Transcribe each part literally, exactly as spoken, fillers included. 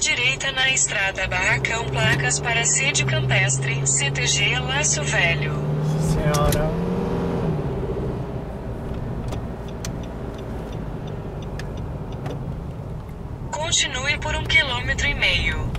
direita na estrada Barracão, placas para sede campestre, C T G Laço Velho. Senhora. Continue por um quilômetro e meio.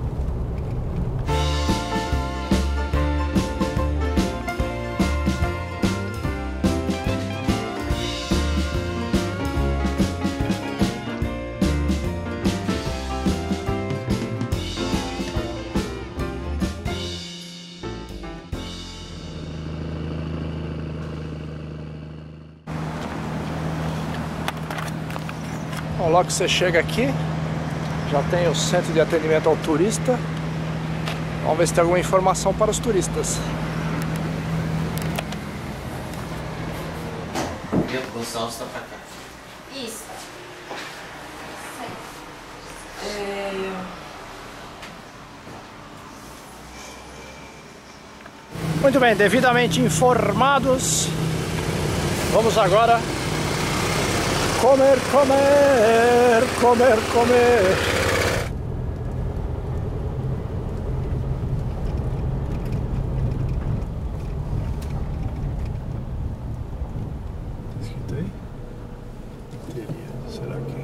Bom, logo que você chega aqui, já tem o centro de atendimento ao turista. Vamos ver se tem alguma informação para os turistas. O Gonçalves está para cá. Isso. É... Muito bem, devidamente informados, vamos agora comer, comer, comer, comer. Tá escrito aí? Será que...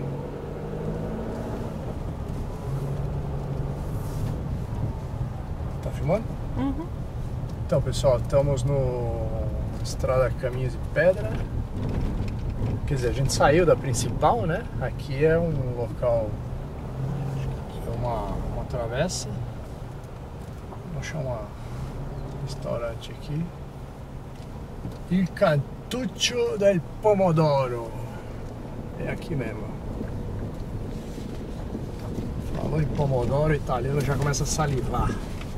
Tá filmando? Uhum. Então, pessoal, estamos no Estrada Caminhos de Pedra. Quer dizer, a gente saiu da principal, né? Aqui é um local, é uma, uma travessa. Vou achar um restaurante aqui. Il Cantuccio del Pomodoro. É aqui mesmo. Falou em pomodoro, italiano já começa a salivar.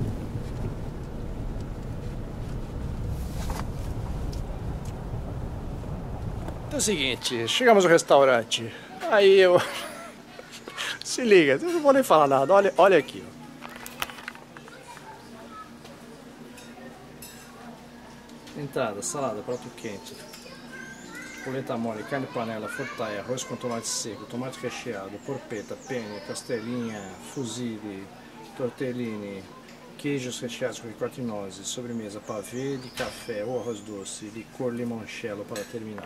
É o seguinte, chegamos no restaurante, aí eu... Se liga, eu não vou nem falar nada, olha, olha aqui. Ó. Entrada, salada, prato quente, polenta mole, carne panela, fortaia, arroz com tomate seco, tomate recheado, porpeta, penne, castelinha, fusilli, tortellini, queijos recheados com ricotta e nozes, sobremesa, pavê de café ou arroz doce, licor limoncello para terminar.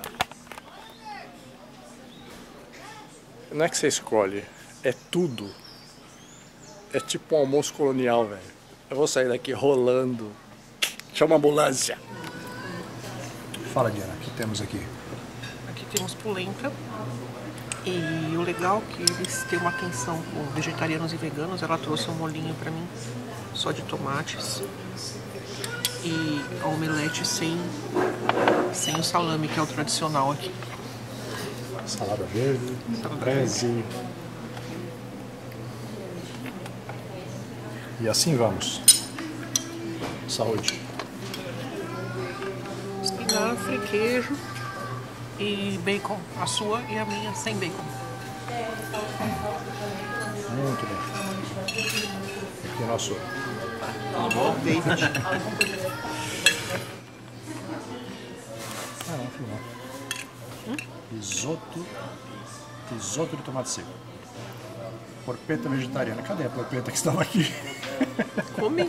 Não é que você escolhe, é tudo. É tipo um almoço colonial, velho. Eu vou sair daqui rolando. Chama a ambulância. Fala, Diana, o que temos aqui? Aqui temos polenta. E o legal é que eles têm uma atenção com vegetarianos e veganos. Ela trouxe um molinho pra mim, só de tomates. E a omelete sem, sem o salame, que é o tradicional aqui. Salada verde, preze. E assim vamos. Saúde. Espinafre, queijo e bacon. A sua e a minha sem bacon. Muito bem. Aqui é o nosso David. Ah, não, filmou. Hum? Risoto, risoto de tomate seco. Porpeta vegetariana. Cadê a porpeta que estava aqui? Come.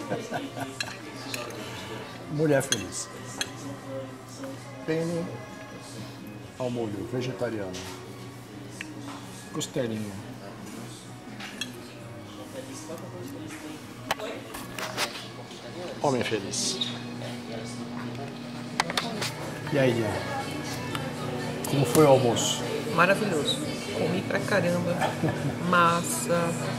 Mulher feliz. Penne ao molho vegetariano. Costelinha. Homem feliz. E aí, Diana? Como foi o almoço? Maravilhoso. Comi pra caramba. Massa,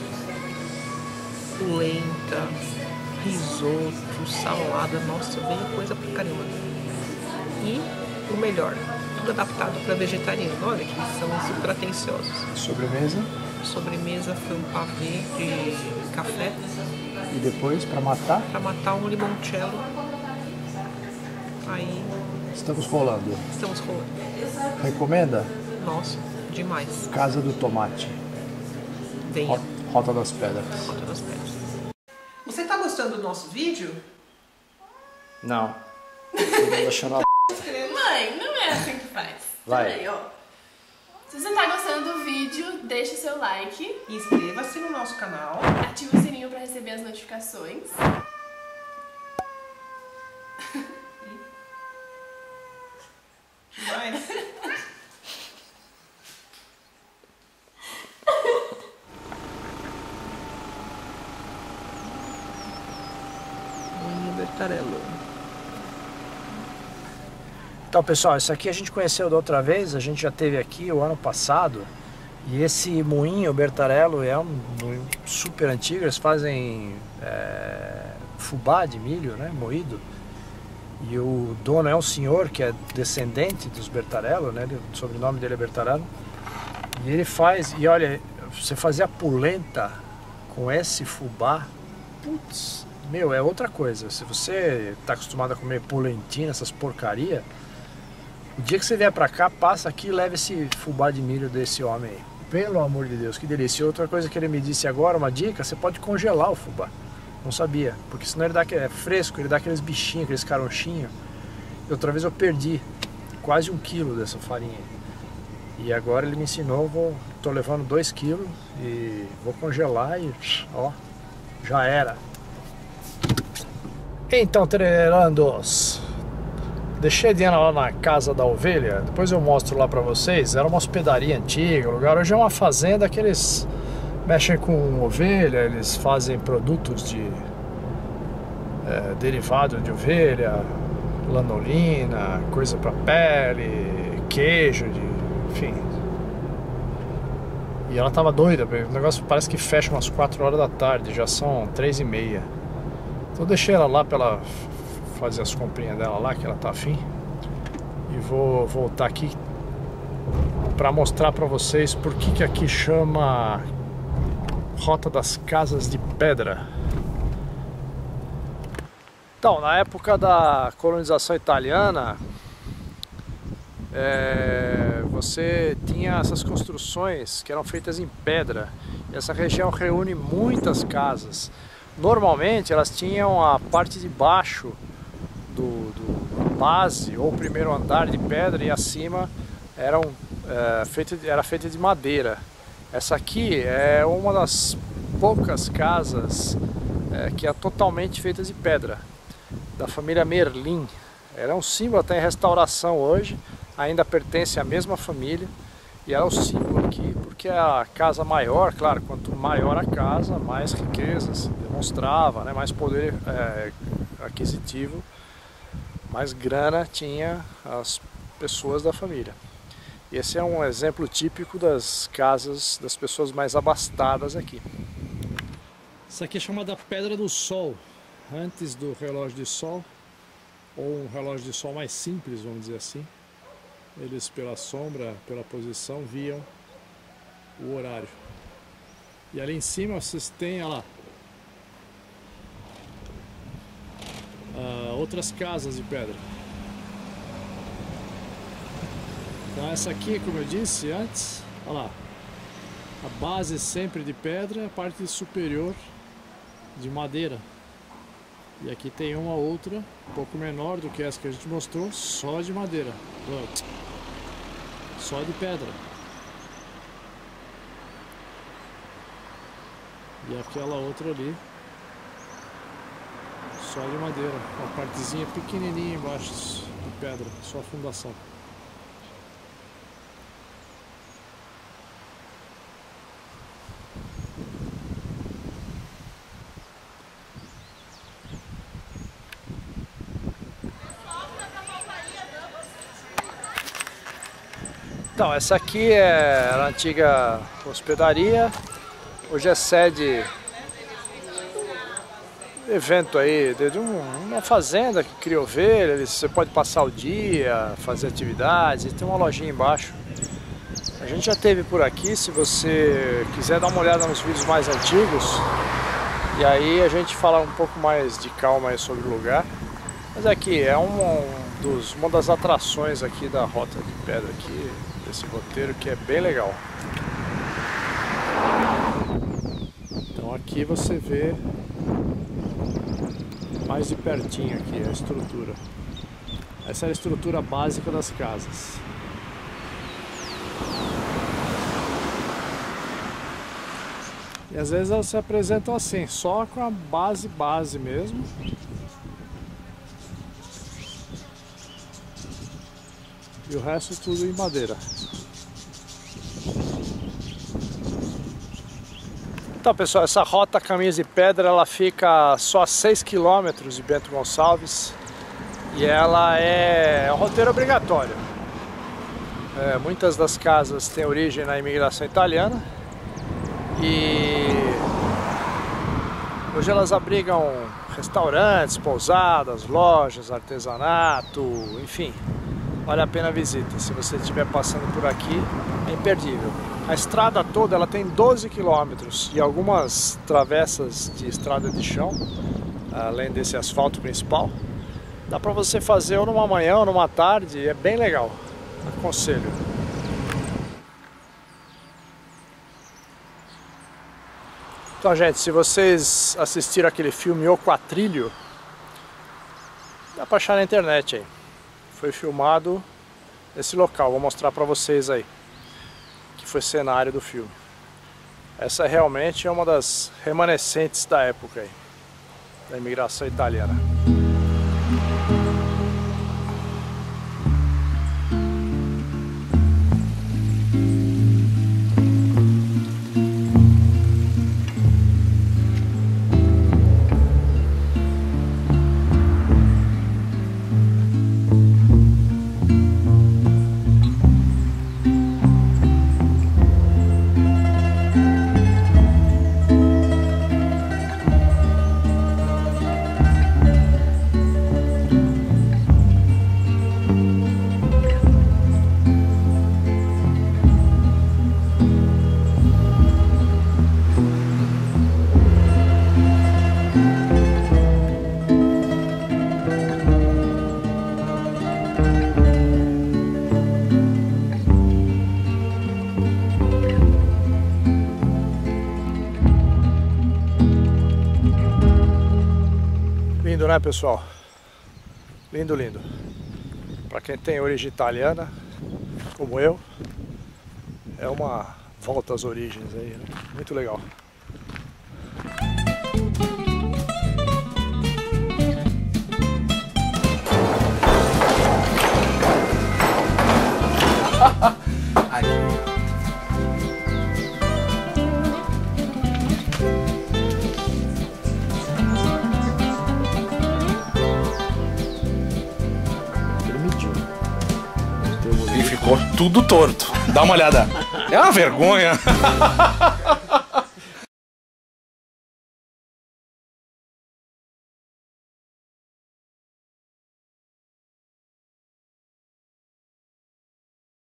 polenta, risoto, salada. Nossa, veio coisa pra caramba. E o melhor, tudo adaptado para vegetariano. Olha que são super atenciosos. Sobremesa? Sobremesa foi um pavê de café. E depois, para matar? Para matar um limoncello. Aí... Estamos rolando. Estamos rolando. Recomenda? Nossa, demais. Casa do Tomate. Venha. Rota das Pedras. Rota das Pedras. Você tá gostando do nosso vídeo? Não. Tô deixando a... Mãe, não é assim que faz. Vai. Aí, ó. Se você tá gostando do vídeo, deixa o seu like. Inscreva-se no nosso canal. Ativa o sininho pra receber as notificações. Mais. Bertarello. Então, pessoal, isso aqui a gente conheceu da outra vez, a gente já teve aqui o ano passado. E esse moinho Bertarello é um moinho super antigo, eles fazem é, fubá de milho, né, moído. E o dono é um senhor que é descendente dos Bertarello, né, o sobrenome dele é Bertarello. E ele faz, e olha, você fazer a polenta com esse fubá, putz, meu, é outra coisa. Se você está acostumado a comer polentina, essas porcaria, o dia que você vier pra cá, passa aqui e leva esse fubá de milho desse homem aí. Pelo amor de Deus, que delícia. E outra coisa que ele me disse agora, uma dica, você pode congelar o fubá. Não sabia, porque senão ele dá, é fresco, ele dá aqueles bichinhos, aqueles caronchinhos. E outra vez eu perdi quase um quilo dessa farinha. E agora ele me ensinou, vou, tô levando dois quilos e vou congelar e ó, já era. Então, treinandos, deixei de ir lá na Casa da Ovelha, depois eu mostro lá pra vocês. Era uma hospedaria antiga, o lugar hoje é uma fazenda que eles mexem com ovelha, eles fazem produtos de é, derivado de ovelha, lanolina, coisa pra pele, queijo, de, enfim. E ela tava doida, o negócio parece que fecha umas quatro horas da tarde, já são três e meia. Então eu deixei ela lá pra ela fazer as comprinhas dela lá, que ela tá afim. E vou voltar aqui pra mostrar pra vocês por que que aqui chama Rota das Casas de Pedra. Então, na época da colonização italiana, é, você tinha essas construções que eram feitas em pedra. E essa região reúne muitas casas. Normalmente elas tinham a parte de baixo do, do base ou primeiro andar de pedra e acima eram, é, feita, era feita de madeira. Essa aqui é uma das poucas casas é, que é totalmente feita de pedra, da família Merlin. Ela é um símbolo até em restauração hoje, ainda pertence à mesma família. E era o símbolo aqui, porque a casa maior, claro, quanto maior a casa, mais riqueza se demonstrava, né? Mais poder é, aquisitivo, mais grana tinha as pessoas da família. E esse é um exemplo típico das casas das pessoas mais abastadas aqui. Isso aqui é chamada Pedra do Sol, antes do relógio de sol, ou um relógio de sol mais simples, vamos dizer assim. Eles, pela sombra, pela posição, viam o horário. E ali em cima vocês têm, olha lá, uh, outras casas de pedra. Então essa aqui, como eu disse antes, olha lá, a base sempre de pedra, a parte superior de madeira. E aqui tem uma outra, um pouco menor do que essa que a gente mostrou, só de madeira. Só de pedra. E aquela outra ali, só de madeira. Uma partezinha pequenininha embaixo de pedra, só a fundação. Então, essa aqui é a antiga hospedaria, hoje é sede evento aí de uma fazenda que cria ovelha, você pode passar o dia, fazer atividades, tem uma lojinha embaixo. A gente já teve por aqui, se você quiser dar uma olhada nos vídeos mais antigos, e aí a gente fala um pouco mais de calma aí sobre o lugar. Mas aqui é um, um dos, uma das atrações aqui da Rota de Pedra aqui, desse roteiro, que é bem legal. Então aqui você vê mais de pertinho aqui a estrutura. Essa é a estrutura básica das casas. E às vezes elas se apresentam assim, só com a base base mesmo. E o resto tudo em madeira. Então pessoal, essa rota Caminhos de Pedra, ela fica só a seis quilômetros de Bento Gonçalves. E ela é um roteiro obrigatório. É, muitas das casas têm origem na imigração italiana. E hoje elas abrigam restaurantes, pousadas, lojas, artesanato, enfim. Vale a pena a visita, se você estiver passando por aqui, é imperdível. A estrada toda ela tem doze quilômetros e algumas travessas de estrada de chão, além desse asfalto principal. Dá para você fazer ou numa manhã ou numa tarde, é bem legal, aconselho. Então gente, se vocês assistiram aquele filme O Quatrilho, dá para achar na internet aí. Foi filmado nesse local, vou mostrar para vocês aí, que foi cenário do filme. Essa realmente é uma das remanescentes da época aí, da imigração italiana. Lindo, né, pessoal? Lindo, lindo. Para quem tem origem italiana, como eu, é uma volta às origens aí, né? Muito legal. E ficou tudo torto. Dá uma olhada. É uma vergonha.